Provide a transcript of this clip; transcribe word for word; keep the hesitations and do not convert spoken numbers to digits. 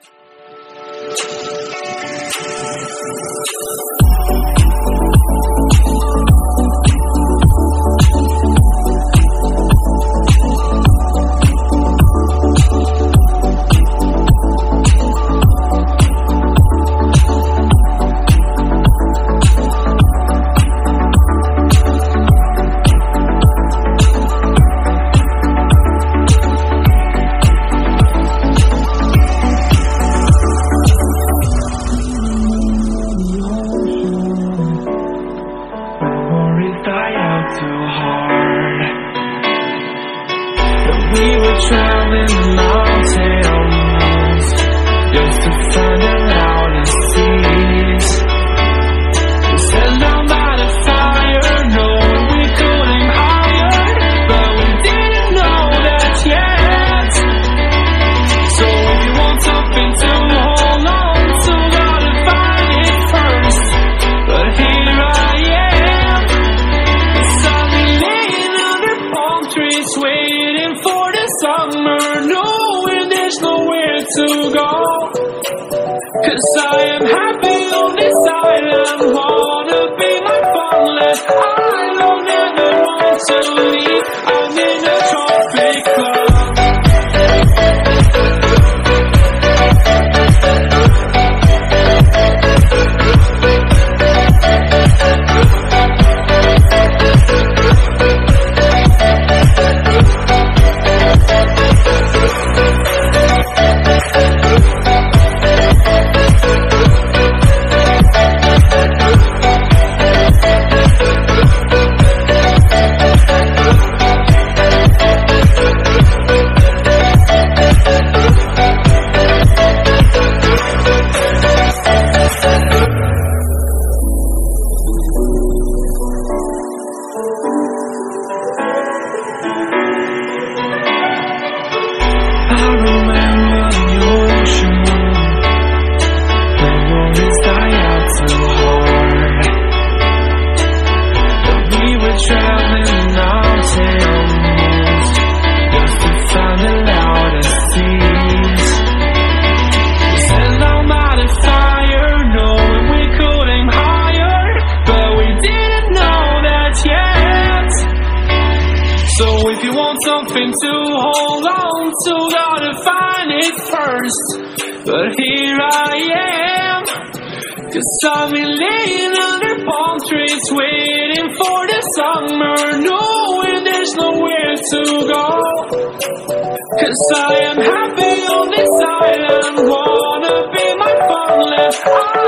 We were traveling mountains just to find the loudest seas. We sat down by the fire, knowing we could aim higher, but we didn't know that yet. So if you want something to hold on to, gotta find it first. But here I am, beside me laying under palm trees, waiting for summer, knowing there's nowhere to go. Cause I am happy on this island, wanna be my farmland. I don't ever want to leave, I'm in a tropic club. Something to hold on to, gotta find it first. But here I am, cause I've been laying under palm trees, waiting for the summer, knowing there's nowhere to go. Cause I am happy on this island, wanna be my farmland.